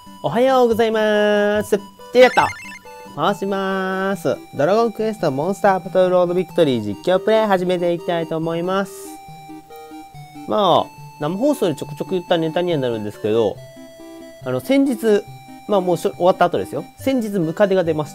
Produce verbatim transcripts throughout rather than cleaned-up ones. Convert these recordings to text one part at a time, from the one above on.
おはようございます。ティラット回します。ドラゴンクエストモンスターバトルロードビクトリー実況プレイ始めていきたいと思います。まあ、生放送でちょくちょく言ったネタにはなるんですけど、あの、先日、まあもう終わった後ですよ。先日ムカデが出ました。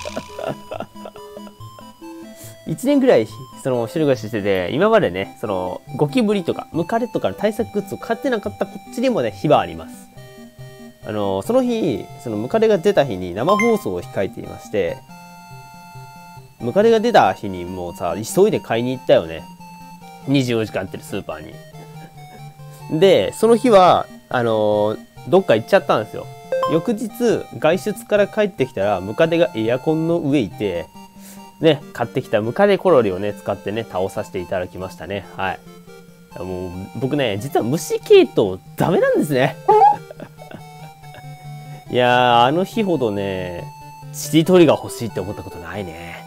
いちねんぐらい、その、一人暮らししてて、今までね、その、ゴキブリとか、ムカデとかの対策グッズを買ってなかったこっちにもね、火はあります。あの、その日、そのムカデが出た日に生放送を控えていまして、ムカデが出た日にもうさ、急いで買いに行ったよね。にじゅうよじかんやってるスーパーに。で、その日は、あの、どっか行っちゃったんですよ。翌日、外出から帰ってきたら、ムカデがエアコンの上いて、ね、買ってきたムカデコロリをね、使ってね、倒させていただきましたね。はい。もう、僕ね、実は虫系統ダメなんですね。いやー、あの日ほどね、ちりとりが欲しいって思ったことないね。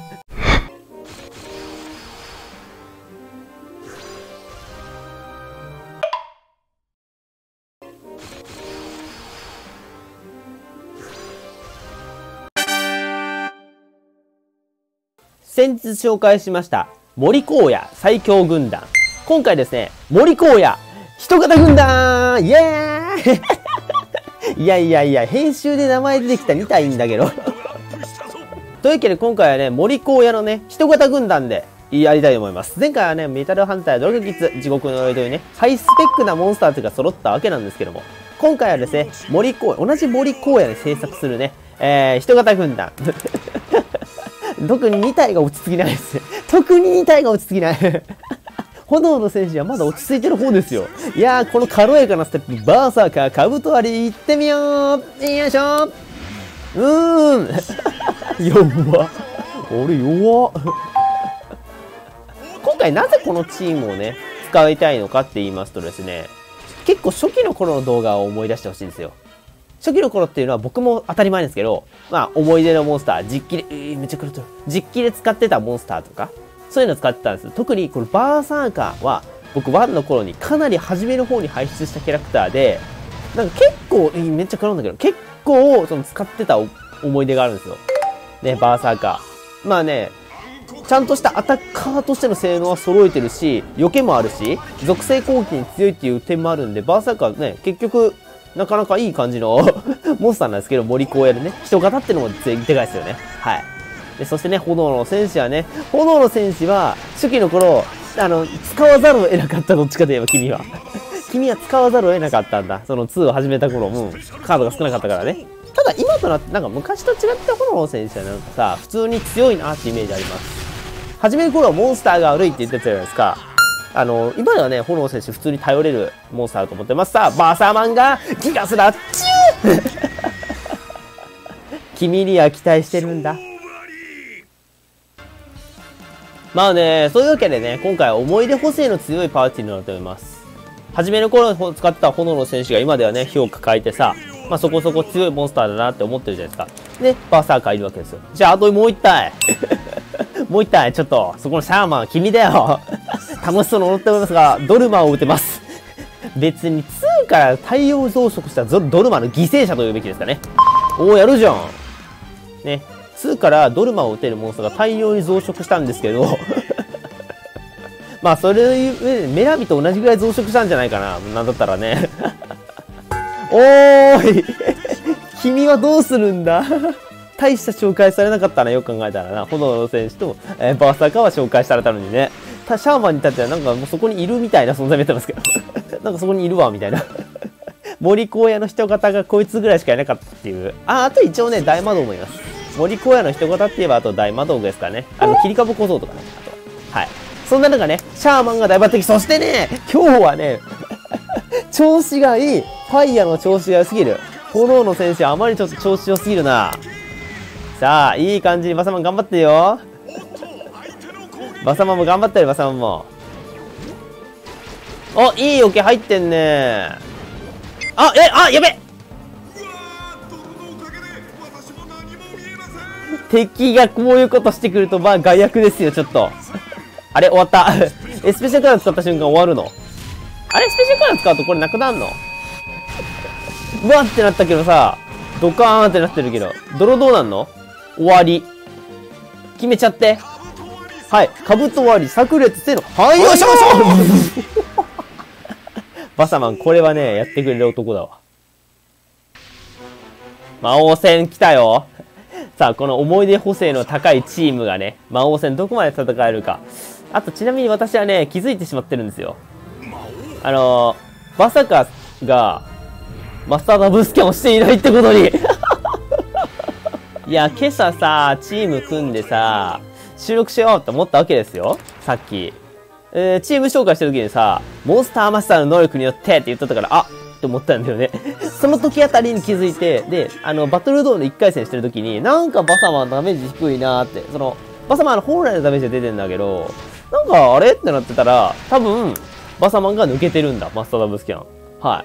先日紹介しました、森荒野最強軍団。今回ですね、森荒野人型軍団イエーイいやいやいや、編集で名前出てきたみたいんだけど。というわけで今回はね、森荒野のね、人型軍団でやりたいと思います。前回はね、メタルハンターやドラゴンキッズ、地獄の呪いというね、ハイスペックなモンスターズが揃ったわけなんですけども、今回はですね、森荒野、同じ森荒野で制作するね、えー、人型軍団。特にに体が落ち着きないですね。特にに体が落ち着きない。炎の戦士はまだ落ち着いてる方ですよ。いやー、この軽やかなステップ、バーサーカー、カブト割り、行ってみようよいしょうーん弱っ。俺弱っ。今回なぜこのチームをね、使いたいのかって言いますとですね、結構初期の頃の動画を思い出してほしいんですよ。初期の頃っていうのは僕も当たり前ですけど、まあ思い出のモンスター、実機で、えー、めっちゃ狂ってる。実機で使ってたモンスターとか、そういうのを使ってたんです。特にこのバーサーカーは、僕ワンの頃にかなり初めの方に輩出したキャラクターで、なんか結構、めっちゃ狂うんだけど、結構その使ってた思い出があるんですよ。ね、バーサーカー。まあね、ちゃんとしたアタッカーとしての性能は揃えてるし、避けもあるし、属性攻撃に強いっていう点もあるんで、バーサーカーね、結局、なかなかいい感じのモンスターなんですけど、森荒野でね、人型ってのもでかいですよね。はい。でそしてね、炎の戦士はね、炎の戦士は、初期の頃、あの、使わざるを得なかった、どっちかといえば君は。君は使わざるを得なかったんだ。そのツーを始めた頃、うん、カードが少なかったからね。ただ今となって、なんか昔と違って炎の戦士はなんかさ、普通に強いなってイメージあります。初めの頃はモンスターが悪いって言ってたじゃないですか。あの、今ではね、炎の戦士普通に頼れるモンスターだと思ってます。さあ、バーサーマンがギガスラッチュー君には期待してるんだ。まあね、そういうわけでね、今回は思い出補正の強いパーティーになると思います。初めの頃使ってた炎の戦士が今ではね、火を抱えてさ、まあそこそこ強いモンスターだなって思ってるじゃないですか。で、バーサーカーいるわけですよ。じゃあ、あともう一体。もう一体、ちょっと、そこのシャーマン、君だよ。楽しそうに踊っておりますが、ドルマを撃てます。別にツーから大量増殖したドルマの犠牲者というべきですかね。おー、やるじゃん。ね。ツーからドルマを撃てるモンスターが大量に増殖したんですけど、まあ、それで、メラビと同じぐらい増殖したんじゃないかな。なんだったらね。おーい君はどうするんだ大した紹介されなかったな、よく考えたらな。炎の戦士と、えー、バーサーカーは紹介されたのにね。シャーマンに至ってはなんかもうそこにいるみたいな存在見てますけど。なんかそこにいるわ、みたいな。森荒野の人型がこいつぐらいしかいなかったっていう。あ、あと一応ね、大魔道もいます。森荒野の人型って言えばあと大魔道具ですからね。あの、切り株小僧とかね。あとは。はい。そんな中ね、シャーマンが大抜擢。そしてね、今日はね、調子がいい。ファイヤーの調子が良すぎる。炎の戦士はあまりちょっと調子良すぎるな。さあ、いい感じにバサマン頑張ってよ。バサマンも頑張ってる、バサマンも。お、いいオケ入ってんね。あ、え、あ、やべ敵がこういうことしてくると、まあ、害悪ですよ、ちょっと。あれ、終わった。え、スペシャルカード使った瞬間終わるの？あれ、スペシャルカード使うとこれなくなるの？ うわってなったけどさ、ドカーンってなってるけど、泥どうなんの？終わり。決めちゃって。はい。かぶと終わり、炸裂せの。はい、よいしょよいしょバサマン、これはね、やってくれる男だわ。魔王戦来たよ。さあ、この思い出補正の高いチームがね、魔王戦どこまで戦えるか。あと、ちなみに私はね、気づいてしまってるんですよ。あのー、まさかが、マスターダブルスキャンをしていないってことに。いや、今朝さ、チーム組んでさ、収録しようって思ったわけですよ。さっき。えー、チーム紹介した時にさ、モンスターマスターの能力によってって言っとったから、あって思ったんだよね。その時あたりに気づいて、で、あの、バトルドーンでいっかい戦してる時に、なんかバサマンダメージ低いなーって、その、バサマンの本来のダメージは出てんだけど、なんかあれってなってたら、多分、バサマンが抜けてるんだ、マスターダブルスキャン。はい。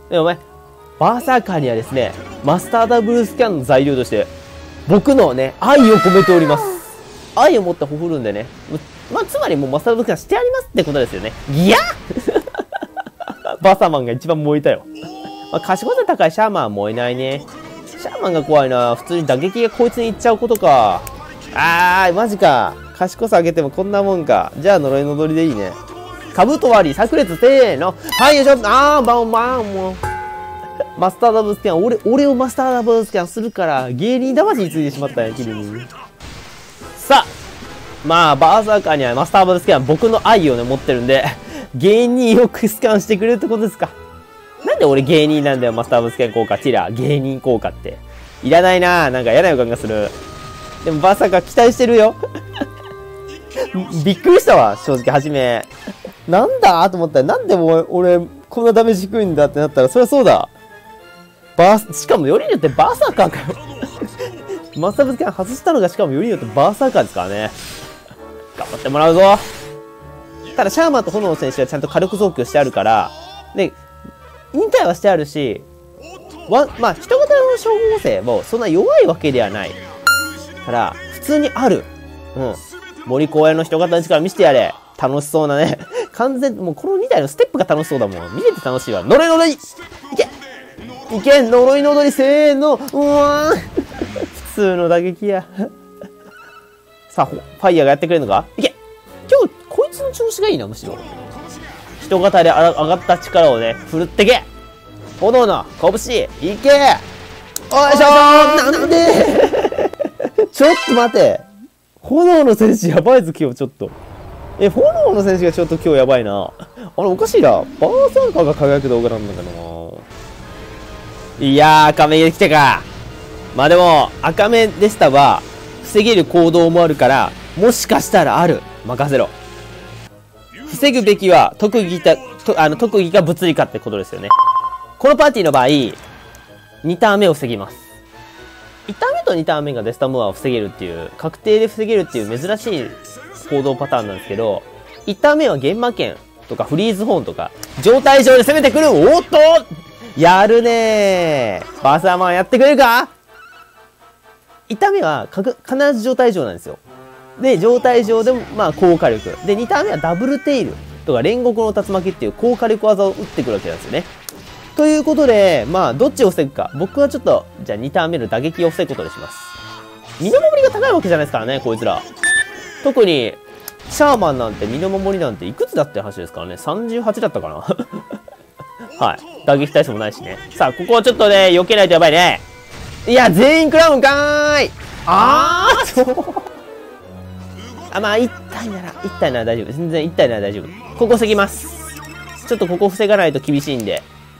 で、お前、バーサーカーにはですね、マスターダブルスキャンの材料として、僕のね、愛を込めております。愛を持ってほふるんでね。まあ、つまりもうマスターダブルスキャンしてありますってことですよね。ギヤッバサマンが一番燃えたよ。まあ、賢さ高いシャーマンは燃えないね。シャーマンが怖いな。普通に打撃がこいつにいっちゃうことか。あー、マジか。賢さ上げてもこんなもんか。じゃあ呪いの踊りでいいね。カブト割り、炸裂、せーの。はい、よいしょ。あー、バンバン、もう。マスターダブルスキャン、俺、俺をマスターダブルスキャンするから、芸人魂についてしまったんや、君に。さあ、まあ、バーサーカーにはマスターダブルスキャン、僕の愛をね、持ってるんで、芸人をスキャンしてくれるってことですか。なんで俺芸人なんだよ、マスターダブルスキャン効果、ティラー、芸人効果って。いらないなぁ、なんか嫌な予感がする。でもバーサーカー期待してるよ。びっくりしたわ、正直、はじめ。なんだと思ったら、なんでも俺、こんなダメージ低いんだってなったら、そりゃそうだ。バー、しかもよりによってバーサーカーかよ。マスターダブルスキャン外したのがしかもよりによってバーサーカーですからね。頑張ってもらうぞ。ただ、シャーマンと炎の選手はちゃんと火力増強してあるから、で、忍耐はしてあるし、わ、まあ、人型の消耗性もそんな弱いわけではない。から、普通にある。うん。森公園の人型の力見せてやれ。楽しそうなね。完全、もうこのに体のステップが楽しそうだもん。見てて楽しいわ。呪いの踊りいけいけ呪いの踊りせーのうわー普通の打撃や。さあ、ファイヤーがやってくれるのかいけ今日、こいつの調子がいいな、むしろ。人型で上がった力をね、振るってけ炎の拳いけおいしょーなんでちょっと待て炎の戦士やばいぞ、今日ちょっと。え、炎の戦士がちょっと今日やばいな。あれ、おかしいな。バーサーカーが輝く動画なんだけどな。いやー、赤目来てか。まあでも、赤目でしたは、防げる行動もあるから、もしかしたらある。任せろ。防ぐべきは、特技か、とあの特技か物理かってことですよね。このパーティーの場合、にターン目を防ぎます。いちターン目とにターン目がデスタムアを防げるっていう、確定で防げるっていう珍しい行動パターンなんですけど、いちターン目は現場剣とかフリーズホーンとか、状態上で攻めてくるおっとやるねーバーサーマンやってくれるか ?いち ターン目はかく必ず状態上なんですよ。で、状態上でも、まあ、高火力。で、にターン目はダブルテイルとか煉獄の竜巻っていう高火力技を打ってくるわけなんですよね。ということで、まあ、どっちを防ぐか。僕はちょっと、じゃあにターン目の打撃を防ぐことにします。身の守りが高いわけじゃないですからね、こいつら。特に、シャーマンなんて身の守りなんていくつだって話ですからね。さんじゅうはちだったかなはい。打撃耐性もないしね。さあ、ここをちょっとね、避けないとやばいね。いや、全員クラウンかーいあーそうあ、まあ、いち体なら、いち体なら大丈夫。全然いち体なら大丈夫。ここ防ぎます。ちょっとここ防がないと厳しいんで。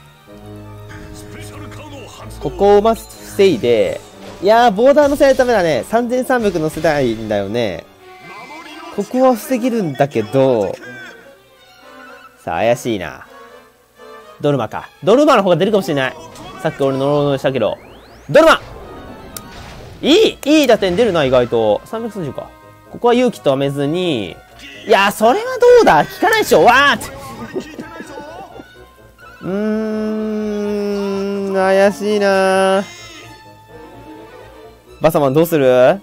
ここをまず防いで、いやー、ボーダー乗せないためだね。さんぜんさんびゃく乗せたいんだよね。ここは防げるんだけど、さあ、怪しいな。ドルマか。ドルマの方が出るかもしれない。さっき俺ノロノロしたけど。ドルマいいいい打点出るな、意外と。さんびゃくさんじゅうか。ここは勇気とはめずに、いやー、それはどうだ効かないでしょわーってうーん、怪しいなー。バサマンどうする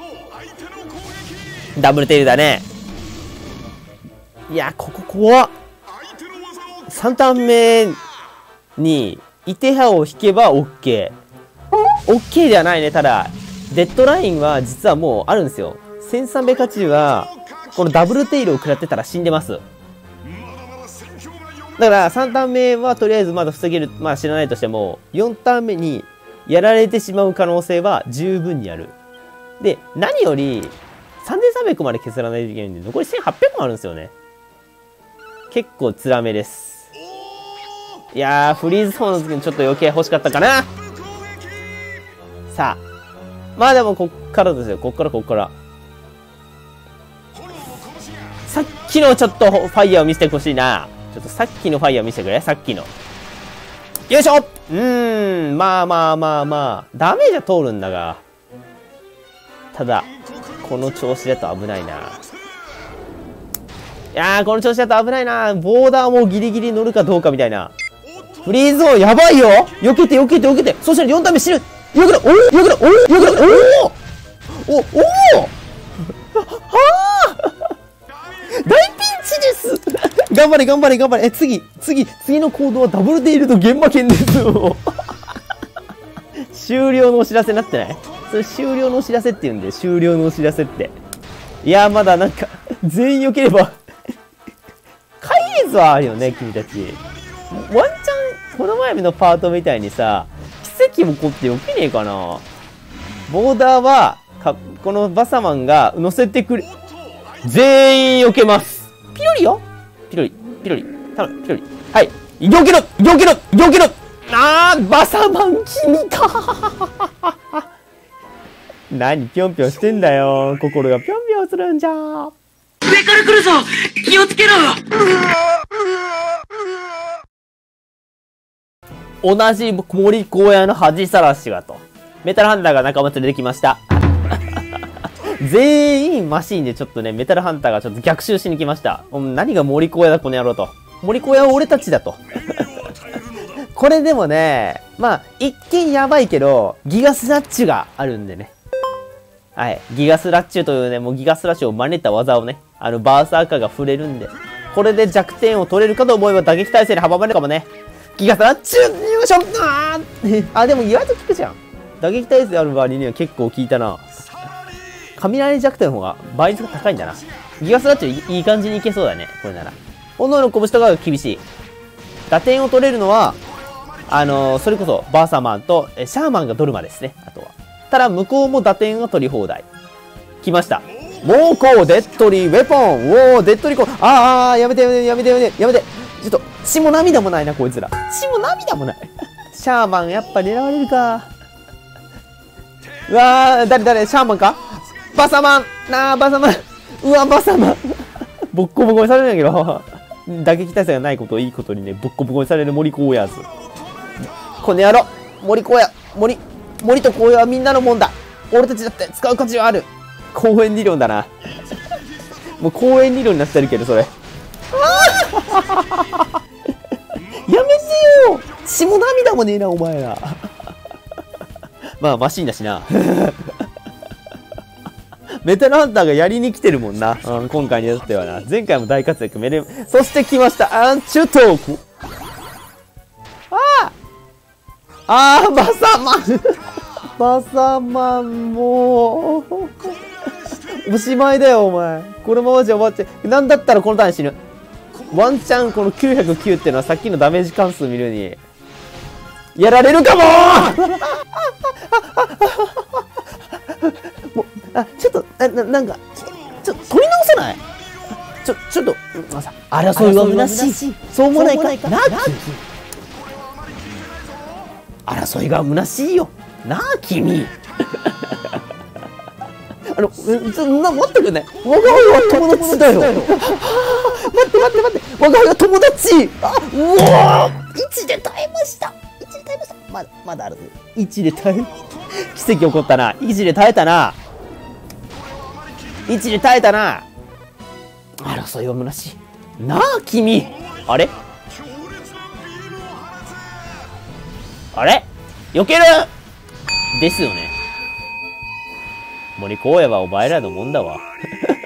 ダブルテールだね。いや、ここ怖っ。さんターン目にイテハを引けば OK。OK ではないね。ただ、デッドラインは実はもうあるんですよ。せんさんびゃくはちじゅうは、このダブルテイルを食らってたら死んでます。だからさんターン目はとりあえずまだ防げる、まあ知らないとしても、よんターン目にやられてしまう可能性は十分にある。で、何より、さんぜんさんびゃくまで削らないといけないんで、残りせんはっぴゃくもあるんですよね。結構つらめです。いやー、フリーズソーンの時にちょっと余計欲しかったかな。さあ。まあでもこっからですよ。こっからこっから。さっきのちょっとファイヤーを見せてほしいな。ちょっとさっきのファイヤー見せてくれ。さっきの。よいしょ。うーん。まあまあまあまあ。ダメージは通るんだが。ただ、この調子だと危ないな。いやー、この調子だと危ないな。ボーダーもギリギリ乗るかどうかみたいな。フリーズオンやばいよ。避けて避けて避けて。そしたらよんターン目死ぬ。よくら、おおよくら、おおよくら、おおおおはあ大ピンチです頑張れ頑張れ頑張れ。え、次、次、次の行動はダブルテイルと現場剣ですよ終了のお知らせになってない？それ終了のお知らせって言うんで、終了のお知らせって。いや、まだなんか、全員良ければ解列はあるよね、君たち。ワンチャン、この前のパートみたいにさ、奇跡起こってよけねえかな。ボーダーは、か、このバサマンが乗せてくれ、全員避けます。ピロリよピロリ、ピロリ、頼む、ピロリ。はい。避けろ避けろ避けろあー、バサマン君か何ぴょんぴょんしてんだよ。心がぴょんぴょんするんじゃ。 上から来るぞ気をつけろ同じ森荒野の恥さらしがと。メタルハンターが仲間連れてきました。全員マシーンでちょっとね、メタルハンターがちょっと逆襲しに来ました。何が森荒野だこの野郎と。森荒野は俺たちだと。これでもね、まあ、一見やばいけど、ギガスラッチュがあるんでね。はい。ギガスラッチュというね、もうギガスラッシュを真似た技をね、あの、バーサーカーが触れるんで、これで弱点を取れるかと思えば打撃耐性で阻まれるかもね。ギガスラッチュよいしょあーあ、でも意外と効くじゃん。打撃耐性ある割には結構効いたな。雷弱点の方が倍率が高いんだな。ギガスラッチュいい感じにいけそうだね、これなら。炎の拳とかが厳しい。打点を取れるのは、あのー、それこそバーサマンとシャーマンがドルマですね、あとは。ただ、向こうも打点は取り放題。来ました。猛攻、デッドリー、ウェポン、おー、デッドリーコー、あーあー、やめてやめてやめてやめて、やめて。ちょっと、血も涙もないな、こいつら。血も涙もない。シャーマン、やっぱ狙われるか。うわー、誰誰、シャーマンかバサマンなあ、バサマン。うわ、バサマン。ボッコボコにされるんだけど、打撃耐性がないことをいいことにね、ボッコボコにされる森荒野ず。この野郎、森荒野、森、森と荒野はみんなのもんだ。俺たちだって使う価値はある。公園理論だな。もう公園理論になってるけど、それ。やめてよ血も涙もねえな、お前ら。まあ、マシンだしな。メタルハンターがやりに来てるもんな。うん、今回によってはな。前回も大活躍めれ、そして来ました。アンチュトーク。あああー、バサマンバサマン、もう。おしまいだよ、お前。このままじゃ終わっちゃう。なんだったらこのターン死ぬ。ワンチャンこのきゅうひゃくきゅうっていうのはさっきのダメージ関数見るに、やられるかもーもう、あ、ちょっと、あ、な、なんか、ちょ、ちょ、取り直せないちょ、ちょっと、まあさ、争いは虚しい。そう思わないかなあ、争いが虚しいよ。なあ、君。あの、ちょ、な、待ってくれね。我が輩は友達だよ。待って待って待って。我が輩は友達。あ、うおー、いちで耐えました。いちで耐えました。まだ、まだある。いちで耐え、奇跡起こったな。いちで耐えたな。いちで耐えたな。争いは虚しい。なあ、君。あれあれ避けるですよね。森荒野はお前らのもんだわ。